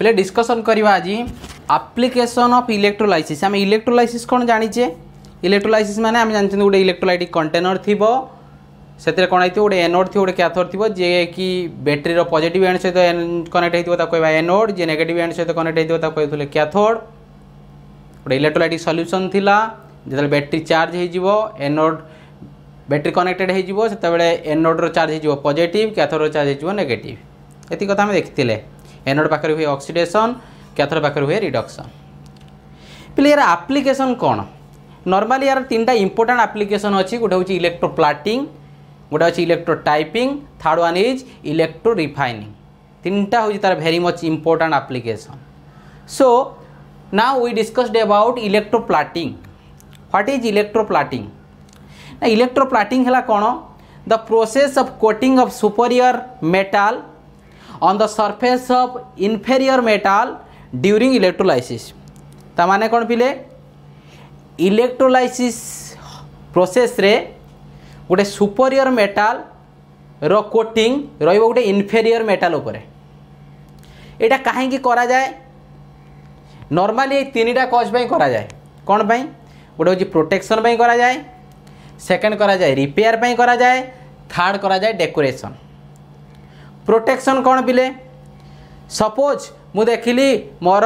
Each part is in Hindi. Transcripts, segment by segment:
पहले डिस्कसन करवा आज एप्लिकेशन ऑफ इलेक्ट्रोलाइसिस। आम इलेक्ट्रोलाइसिस कौन जानीचे इलेक्ट्रोलाइसिस माने आम जानते गोटे इलेक्ट्रोलाइटिक कंटेनर थी से कौन हो गोटे एनोड थी गोटे कैथोड थी जे कि बैटेरी पॉजिटिव एंड सहित कनेक्ट होता कहवा एनोड जे नेगेटिव एंड सहित कनेक्ट होता कहते कैथोड। गोटे इलेक्ट्रोलाइटिक सॉल्यूशन थिला जो बैटेरी चार्ज हो एनोड बैटेरी कनेक्टेड हो एनोड रो चार्ज हो पॉजिटिव कैथोड रो चार्ज हो नेगेटिव। एति कथा हम देखते एनोड पाखे हुए ऑक्सीडेशन कैथोड पाखे हुए रिडक्शन। पहले यार एप्लिकेशन कौन नॉर्मली यार तीन टा इंपोर्टेंट एप्लिकेशन अच्छी गोटे हूँ इलेक्ट्रोप्लाटिंग गोटे अच्छी electrotyping third one is electrorefining. तीनटा हूँ तार very much important application. So now we discussed about electroplating. What is electroplating ना इलेक्ट्रोप्लाटिंग है कौन the process of coating of superior metal on the surface of inferior metal during electrolysis. ता माने कौन पिले इलेक्ट्रोलाइसिस प्रोसेस रे गोटे सुपीरियर मेटल रो कोटिंग रहिबो गोटे इनफेरियर मेटल उपरे। एटा काहेकि करा जाए नॉर्मली तीनटा कॉज पई करा जाए कौन पई गोटे होची प्रोटेक्शन पई करा जाए सेकंड करा जाए रिपेयर पई करा जाए थर्ड करा जाए डेकोरेशन। प्रोटेक्शन कौन पिले सपोज मु देखिली मोर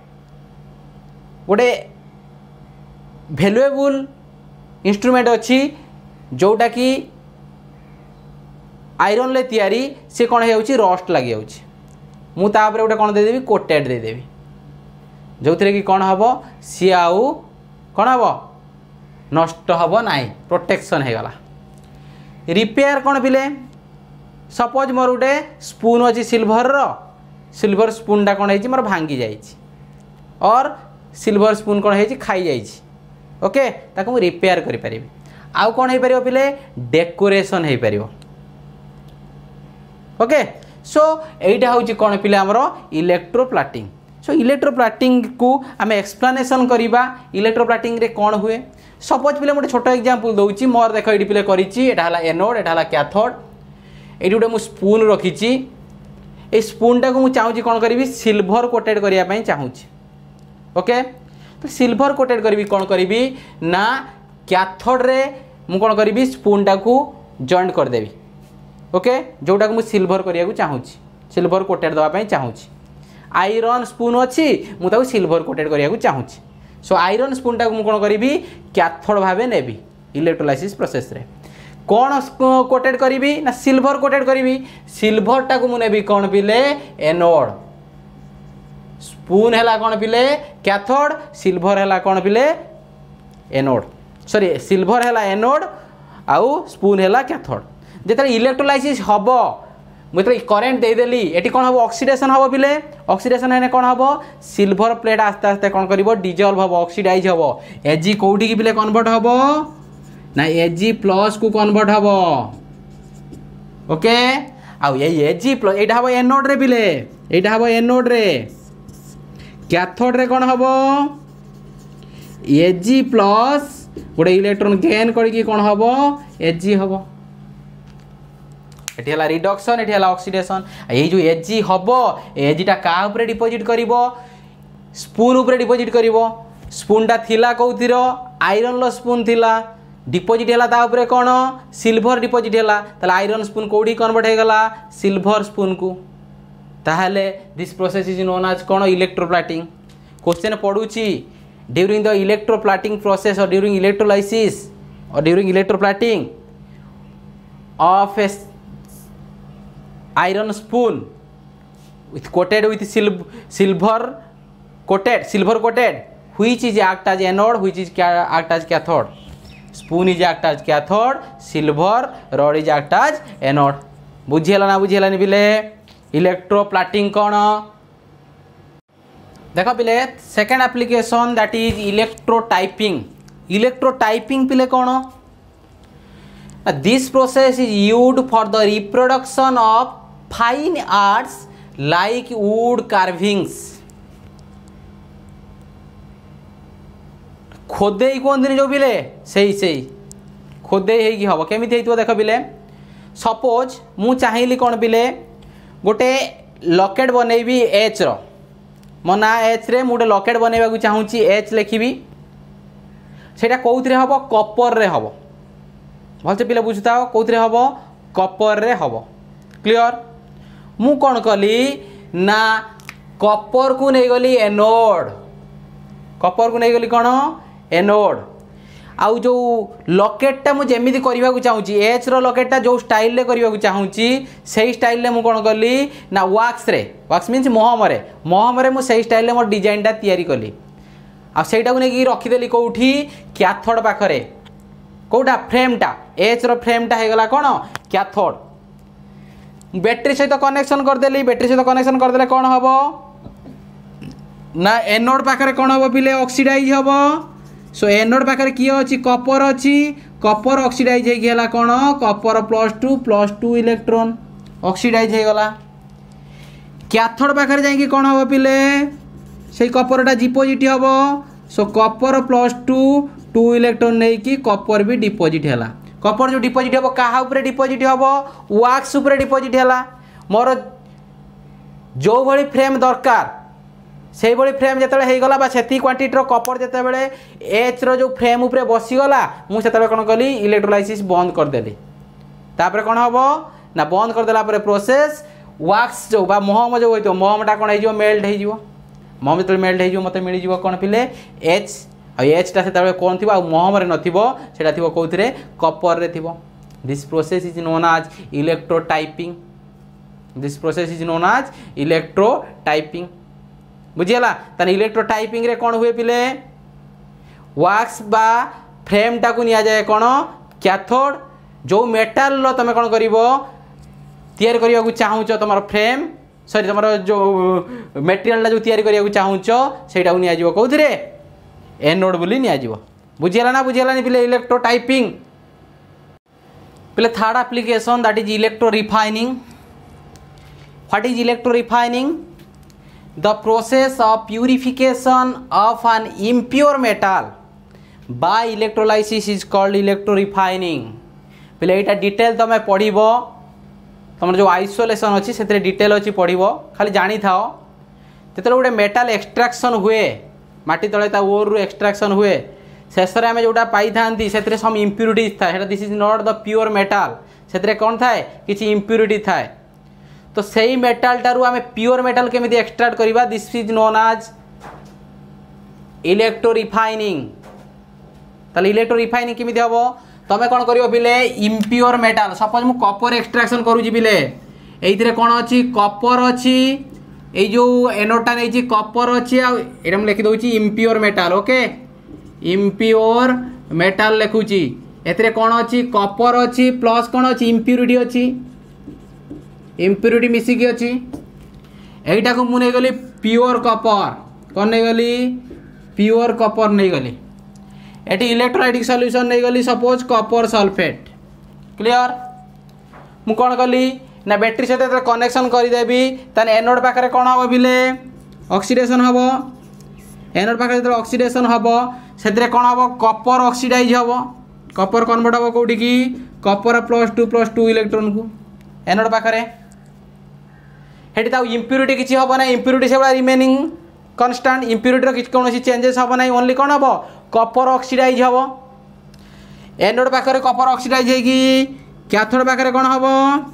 गोटे वैल्यूएबल इंस्ट्रूमेंट अच्छी जोटा कि आयरन ले तैयारी सी कौन हो रस्ट लगी मुझे गोटे कौन देदेवी कोटेड देदेवी जो थे कि कौन हम सी आउ कौन हम नष्ट हम ना प्रोटेक्शन हो गला। रिपेयर कौन पिले सपोज मोर गोटे स्पून अच्छी सिल्वर स्पूनटा कौन है मोर भांगी जाइए और सिल्वर स्पून कौन है खाई जाइए ओके ताको मु रिपेयर करि परिबी। आउ कौन हो पारिबो पिले डेकोरेशन हो पारिबो ओके। सो एटा होची कौन पिले हमरो इलेक्ट्रोप्लाटिंग। सो इलेक्ट्रोप्लाटिंग को आम एक्सप्लेनेशन करवा इलेक्ट्रोप्लाटिंग रे कौन हुए सपोज पिले गोटे छोट एग्जांपल दउची मोर देख ये पिले करिची एटा हला एनोड एटा हला कैथोड एटी गोटे मु स्पून रखीची ए स्पूनटा को मु चाहूची कौन करिवि सिल्वर कोटेड करिया पई चाहूची ओके। तो सिल्वर कोटेड करी कौन करी ना कैथोड रे मु कौन करी स्पूनटा को जॉइंट करदेवी ओके जोटा को मु सिल्वर करिया चाहूँगी सिल्वर कोटेड दवाई चाहूँगी। आयरन स्पून अच्छी मुझे सिल्वर कोटेड करिया चाहूँगी। सो आयरन स्पूनटा को मु कौन करी कैथोड भाव नेबी इलेक्ट्रोलाइसिस प्रोसेस रे कौन कोटेड करी ना सिल्वर कोटेड करी सिल्वरटा को मु नेबी कौन पिले एनोड स्पून है कौन पिले कैथोड सिल्वर है कौन पिले एनोड सॉरी सिल्वर है एनोड आउ स्पून है कैथोड। जिते इलेक्ट्रोलाइसिस हम मुझे करेन्ट देदेली ये कौन हम ऑक्सीडेशन हम पिले ऑक्सीडेशन है कौन हम सिल्वर प्लेट आस्ते आस्ते कौन कर डिजल्व हम ऑक्सीडाइज हम एजी कौटी की पिले कन्वर्ट हम ना एजी प्लस को कन्वर्ट हम ओके। आउ ये एजी प्लस यहाँ हम एनोड रे पिले यहाँ हम एनोड रे कैथोड रे कौन हम एजी प्लस गोटे इलेक्ट्रॉन गेन करके कौन हम एजी हम ये है रिडक्शन ये है ऑक्सीडेशन। ये जो एजी हम एजीटा क्या डिपोजिट कर स्पून उपरे डिपोजिट कर स्पूनटा थिला कौथिर आयरन लो स्पून थिला डिपोजिट है ताऊपर कौन सिल्वर डिपोजिट है आयरन स्पून कौटी कन्वर्ट हो गला सिल्वर स्पून को ताहले this process is known as कौन इलेक्ट्रोप्लाटिंग। क्वेश्चन पढ़ुची ड्यूरिंग द इलेक्ट्रोप्लाटिंग प्रोसेस और ड्यूरिंग इलेक्ट्रोलाइसिस और during electroplating of a iron spoon with coated with silver coated which is act as anode which is act as cathode. Spoon is act as cathode, silver rod is act as anode. बुझीगला ना बुझीगलानी पिले इलेक्ट्रोप्लाटिंग कौन देख पिले second application that is electrotyping. Electrotyping पिले कौन this process is used for the reproduction of fine arts like wood carvings. खोदेई कहते जो पिले से खोदेई हम केमी देख पिले सपोज मु चाहिए कौन पिले गोटे लकेट बनैबी एच रो मो ना एच रे मुझे लकेट बनवाक चाहूँगी एच लिखी सेटा कौन हम कपर रे हम भलसे पिला बुझुता कौन हम कपर रे हम क्लियर मु कौन कली ना कपर को नहीं गली एनोड कपर को नहीं गली कौन एनोड आउ जो लकेटा मुझे जमी करने चाहूँगी एच रो लकेटा जो स्टाइल करने चाहूँगी से स्टाइल मु कौन कली ना वाक्स मीन्स महम मुझे स्टाइल मोर डिजाइनटा तैयारी कली आईटा को लेकिन रखीदेली कौटी कैथोड पाखरे कौटा फ्रेमटा एच रो फ्रेमटा होगला कौन कैथोड बैटेरी सहित कनेक्शन करदेली बैटेरी सहित कनेक्शन करदेले कौन हम ना एनोड पाखरे कौन हम पिले ऑक्सीडाइज हम सो एनोड पाखरे किए अच्छी कपर अच्छी कपर ऑक्सीडाइज होगा कौन कपर +2 इलेक्ट्रॉन ऑक्सीडाइज होगला कैथोड पाखरे जाइए कौन हम पिले से कपरटा डिपोजिट हम सो कपर +2 इलेक्ट्रॉन नहीं कि कपर भी डिपोजिट है कपर जो डिपोजिट हम क्या डिपोजिट हम वाक्स डिपोजिट है मोर जो भली फ्रेम दरकार से भली फ्रेम जो होगला से क्वांटिटी कपर जिते एच रो जो फ्रेम उपरे बसीगला मुझे कौन कली इलेक्ट्रोलाइसिस बंद करदेली तापर कौन हम ना बंद करदेला प्रोसेस वाक्स जो महम जो होता महमटा कौन हो मेल्ट हो महम जो मेल्ट हो मत मिल कौन पिले एच एचटा से कौन थी महम नथिबा थी कौन कपर रे थिबो this process is known as electrotyping this process is known as electrotyping बुझीगला ताने इलेक्ट्रोटाइपिंग रे कौन हुए पिले वाक्स बा फ्रेमटा को निया जाए कौन कैथोड जो मेटाल रो तमे कौन करिवो तैयार करिया को चाहूच तुम फ्रेम सॉरी तुम जो मेटेरियल जो तैयार करिया को चाहूच सेटा को निया जिवो कौथरे एनोड बोली निया जिवो बुझीगला ना बुझीगलानी पिले इलेक्ट्रोटाइपिंग पिले third application that is electrorefining what is electrorefining the process of purification of an impure metal by electrolysis is called electrorefining पहले यहाँ डिटेल तुम पढ़व तुम जो आइसोलेशन अच्छी से डिटेल अच्छी पढ़व खाली जानी था जो गोटे मेटाल एक्सट्राक्शन हुए माटी तले ओर रु एक्सट्राक्शन हुए शेष में जोटा पाई था से सम इम्प्यूरिटीज था this is not the pure metal से कौन थाए किसी इम्प्यूरिटी थाए तो सही मेटाल टारू आमे प्योर मेटाल केमिति एक्सट्रैक्ट करिबा this is known as electrorefining ताले इलेक्ट्रो रिफाइनिंग केमिति हबो तमे कोन करियो बिले इम्प्योर मेटाल सपोज मु कॉपर एक्सट्रैक्शन करूची बिले एइथिरे कोन अछि कॉपर अछि ए जो एनोडटा नै छी कॉपर अछि आ एटा मु लिखि दउची impure metal okay impure metal लिखुची एथिरे कोन अछि कॉपर अछि प्लस कोन अछि इम्प्यूरिटी अछि इम्प्यूरिटी मिसिकी अच्छी यहीटा को मुझे गली प्योर कपर कौन नहीं गली प्योर कपर नहीं गली ये इलेक्ट्रोलाइटिक सॉल्यूशन नहीं गली सपोज कपर सल्फेट क्लियर मु कौन कली ना बैटेरी सहित कनेक्शन करदेवी ताने एनोड पाखे कौन हम बिले ऑक्सीडेशन हम एनोड पाखे जो ऑक्सीडेशन हम से कौन हम कपर ऑक्सीडाइज हम कपर कन्वर्ट हम कौटी की कपर +2 इलेक्ट्रॉन को एनोड पाखे हेटी ताऊ इम्प्यूरिटी किसी हम ना इम्प्यूरिटी से रिमेनिंग कन्स्टांट इम्प्यूरिटी कौन चेंजेस हम ना ओनली कौन हम कपर ऑक्सीडाइज हम एनोड पाखे कपर ऑक्सीडाइज होगी कैथोड पाखे कौन हम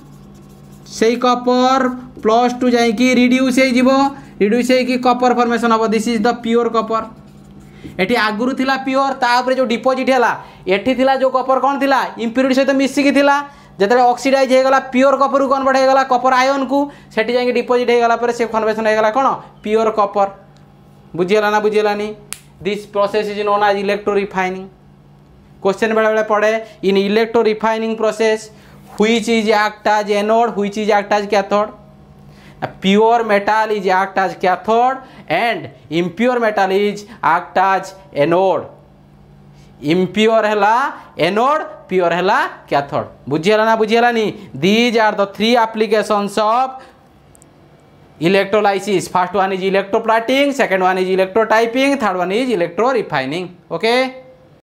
से कपर +2 जाइए रिड्यूस रिड्यूस होगी कपर फॉर्मेशन हम this is the pure copper एटी आगुरी थिला प्योर तापर जो डिपोजिट है एटी थिला जो कपर कौन थिला इम्प्यूरिटी सहित मिसिकी थिला जिते ऑक्सीडाइज होगा प्योर कपर को कन्वर्ट होगा कपर आयन को सेठी जाइए डिपोजिट होगा से कन्वर्सन होगा कौन प्योर कपर बुझीगला ना बुझीगलानी this process is known as electrorefining question बेले बेले पड़े in electrorefining process which is act as anode which is act as cathode pure metal is act as cathode and impure metal is act as anode impure है एनोड प्योर है कैथोड बुझीगला ना बुझीगलानी these are the 3 applications of electrolysis first one is electroplating second one is electrotyping third one is electrorefining okay